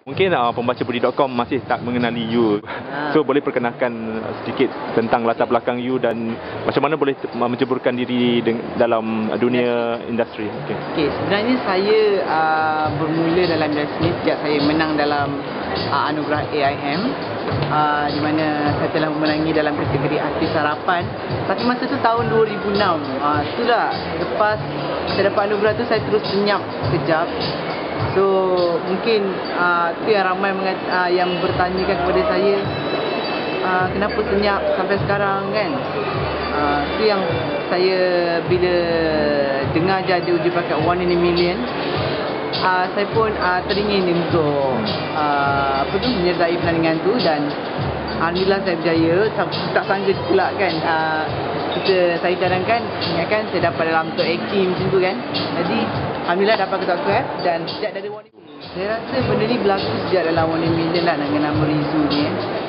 Mungkin pembacabudi.com masih tak mengenali you. So boleh perkenalkan sedikit tentang latar belakang you dan macam mana boleh menceburkan diri dalam dunia industri. Okey, sebenarnya saya bermula dalam industri sejak saya menang dalam anugerah AIM, di mana saya telah memenangi dalam kategori artis harapan. Tapi masa tu tahun 2006. Itulah lepas saya dapat anugerah tu saya terus senyap sekejap. So mungkin tu yang ramai yang bertanyakan kepada saya, kenapa senyap sampai sekarang kan. Tu yang saya bila dengar je ada uji bakat 1 in a million, saya pun teringin untuk menyertai pertandingan tu dan alhamdulillah saya berjaya. Tak sangka pula kan, saya cadangkan, ingatkan saya dapat dalam top acting macam tu kan. Jadi alhamdulillah dapat ke top 12 dan sejak dari 1 in a million. Saya rasa benda ni berlaku sejak dalam 1 in a million lah dengan nama Rizu ni.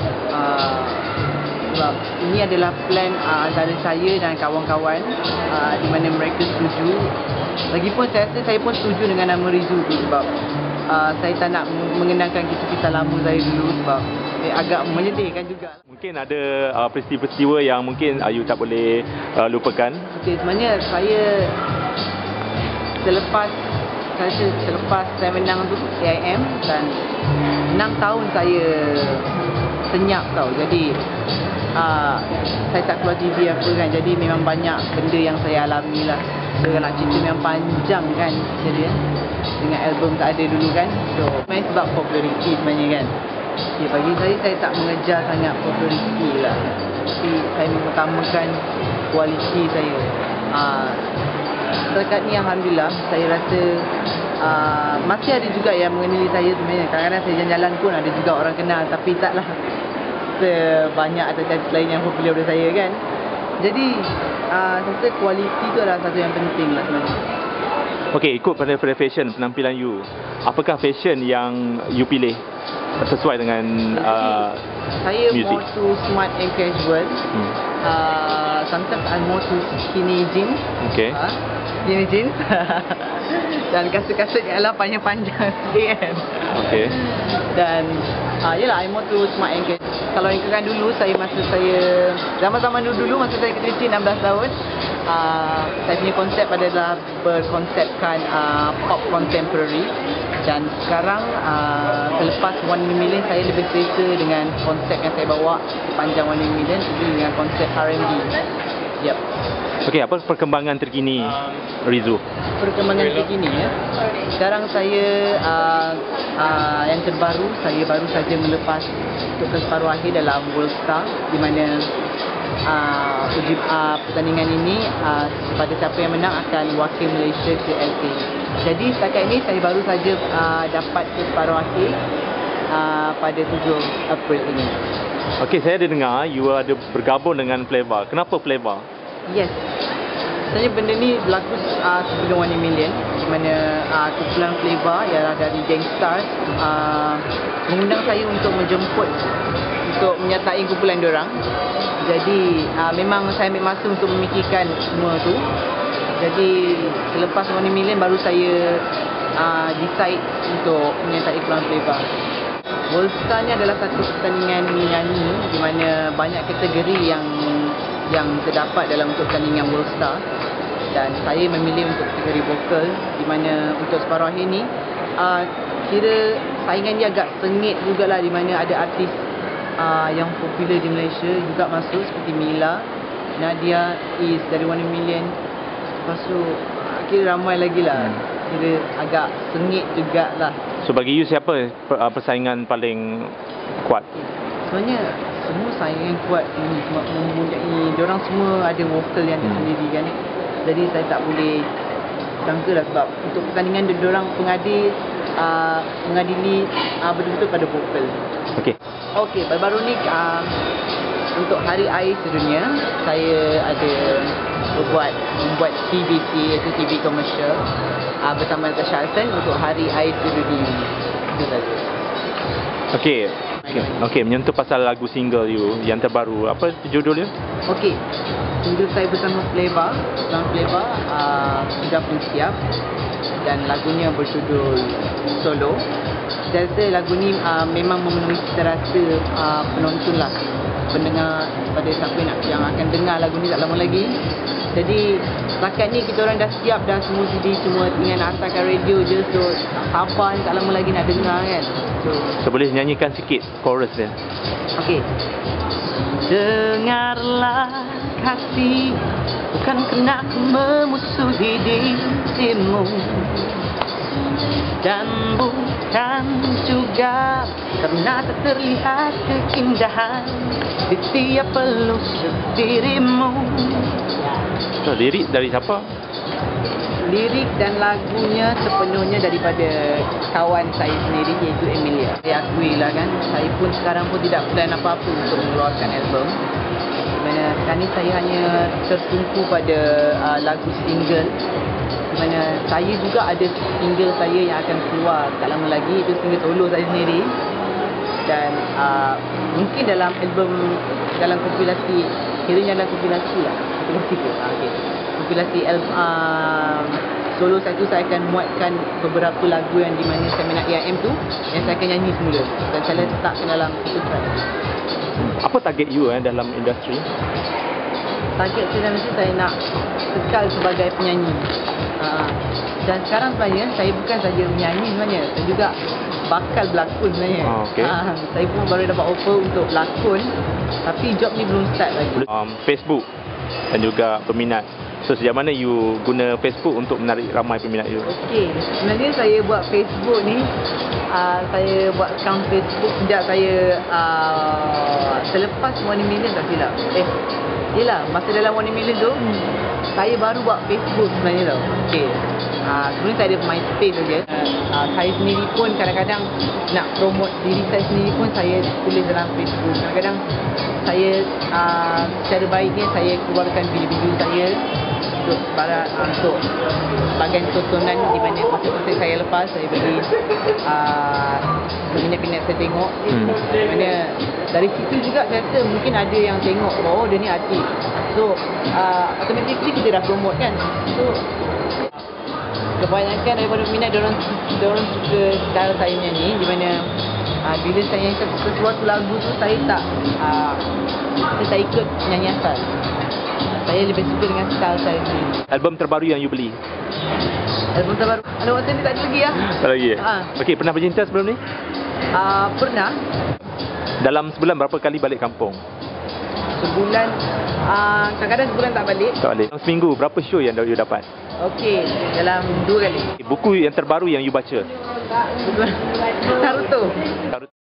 Sebab ini adalah plan antara saya dan kawan-kawan, di mana mereka setuju. Lagipun saya rasa saya pun setuju dengan nama Rizu tu sebab saya tak nak mengenangkan kisah-kisah lama saya dulu sebab agak menyedihkan juga. Mungkin ada peristiwa-peristiwa yang mungkin you tak boleh lupakan. Okay, sebenarnya saya selepas saya menang tu AIM dan 6 tahun saya senyap tau. Jadi saya tak keluar TV apa kan. Jadi memang banyak benda yang saya alami lah. So nak cerita memang panjang kan. Jadi dengan album tak ada dulu kan. So main sebab populariti sebenarnya kan. Okay, bagi saya tak mengejar sangat populariti lah. Tapi saya mengutamakan kualiti saya. Setakat ni alhamdulillah saya rasa masih ada juga yang mengenali saya sebenarnya. Kadang-kadang saya jalan-jalan pun ada juga orang kenal, tapi taklah sebanyak artis lain yang popular daripada saya kan. Jadi saya rasa kualiti tu adalah satu yang penting lah sebenarnya. Okey, ikut pada fashion penampilan you, apakah fashion yang you pilih sesuai dengan saya music? more to smart and casual. Sometimes I'm more to skinny jeans. Okay. Skinny jeans. Dan kasut-kasut ialah panjang-panjang sikit kan. Okay. Dan yelah, I'm more to smart and casual. Kalau ingatkan dulu, masa saya zaman-zaman dulu masa saya kecil 16 tahun, saya punya konsep adalah berkonsepkan pop contemporary. Dan sekarang selepas 1 in a million, saya lebih selesa dengan konsep yang saya bawa panjang 1 in a million itu dengan konsep R&B. Yep. Okey, apa perkembangan terkini Rizu? Perkembangan terkini ya. Sekarang saya yang terbaru, saya baru saja melepas untuk ke separuh akhir dalam World Star, di mana pertandingan ini pada siapa yang menang akan wakil Malaysia ke LA. Jadi setakat ini saya baru saja dapat ke separuh akhir pada 7 April ini. Okey, saya ada dengar you ada bergabung dengan Flava. Kenapa Flava? Yes. Sebenarnya benda ni berlaku sebelum 1 in a million, di mana kumpulan Flava ialah dari Gang Stars mengundang saya untuk menjemput untuk menyertai kumpulan diorang. Jadi memang saya ambil masa untuk memikirkan semua tu. Jadi selepas 1 in a million baru saya decide untuk menyertai kumpulan Flava. World Star ni adalah satu pertandingan nyanyi di mana banyak kategori yang terdapat dalam untuk pertandingan World Star, dan saya memilih untuk kategori vokal, di mana untuk separuh akhir ni kira saingan dia agak sengit jugalah, di mana ada artis yang popular di Malaysia juga masuk seperti Mila, Nadia Is dari 1 in a million. Lepas tu kira ramai lagi lah. Kira agak sengit jugalah. So bagi you siapa persaingan paling kuat? Sebenarnya semua saingan kuat mempunyai, diorang semua ada vokal yang tersendiri kan. Jadi saya tak boleh sangka lah, sebab untuk pertandingan diorang mengadili betul-betul pada vokal. Okey, baru-baru ni untuk Hari Air Sedunia saya ada membuat TVC, iaitu TV komersial bersama Natasha Hassan untuk Hari Air Sedunia. Itu saja. Okey, menyentuh pasal lagu single you yang terbaru, apa judulnya? Okey, single saya bersama Flava sudah pun siap dan lagunya berjudul Solo. Saya rasa lagu ni memang memenuhi cita-rasa penonton lah, pendengar, pada siapa yang akan dengar lagu ni tak lama lagi. Jadi setakat ni kita orang dah siap dah semua CD, semua tinggal nak hantarkan radio je. So sabar ni tak lama lagi nak dengar kan. So boleh nyanyikan sikit chorus dia. Okey. Dengarlah kasih, bukan kena memusuhi dirimu, dan bukan juga karena tak terlihat keindahan di tiap peluk dirimu. So, lirik dari siapa? Lirik dan lagunya sepenuhnya daripada kawan saya sendiri, iaitu Emilia. Saya akui lah kan, saya pun sekarang pun tidak plan apa-apa untuk mengeluarkan album. Mana sekarang ni saya hanya tertumpu pada lagu single. Di mana saya juga ada single saya yang akan keluar tak lama lagi, itu single solo saya sendiri. Dan mungkin dalam album, dalam kompilasi, kiranya dalam kompilasi lah, kompilasi tu. Okay. Kompilasi album solo saya tu, saya akan muatkan beberapa lagu yang di mana saya minat AIM tu, yang saya akan nyanyi semula dan saya letakkan dalam satu track. Apa target you dalam industri? Target saya dalam industri, saya nak kekal sebagai penyanyi. Dan sekarang sebenarnya saya bukan saja menyanyi sebenarnya, saya juga bakal berlakon sebenarnya. Okay. Saya pun baru dapat offer untuk berlakon, tapi job ni belum start lagi. Facebook dan juga peminat. So sejauh mana you guna Facebook untuk menarik ramai peminat you? Okey, sebenarnya saya buat Facebook ni, saya buat account Facebook sejak saya selepas 1 million tak silap. Yelah, masa dalam 1 million tu, saya baru buat Facebook sebenarnya tau. Okey. Sebenarnya saya ada MySpace saja. Saya sendiri pun kadang-kadang nak promote diri saya sendiri pun saya tulis dalam Facebook. Kadang-kadang saya secara baiknya saya keluarkan video-video saya untuk bahagian tontonan, di mana konsert-konsert saya lepas saya bagi peminat-peminat saya tengok. Di mana dari situ juga saya rasa mungkin ada yang tengok, oh dia ni artis. So automatically kita dah promote kan. So kebanyakan daripada peminat diorang suka style saya menyanyi, di mana bila saya nyanyi sesuatu lagu tu saya tak ikut nyanyi asal. Saya lebih suka dengan style saya sendiri. Album terbaru yang you beli? Album terbaru? Album saya ni tak ada lagi lah. Tak lagi? Okey, pernah bercinta sebelum ni? Pernah. Dalam sebulan berapa kali balik kampung? Sebulan, kadang-kadang sebulan tak balik. Tak balik. Dalam seminggu berapa show yang you dapat? Okey, dalam 2 kali. Buku yang terbaru yang you baca? Naruto.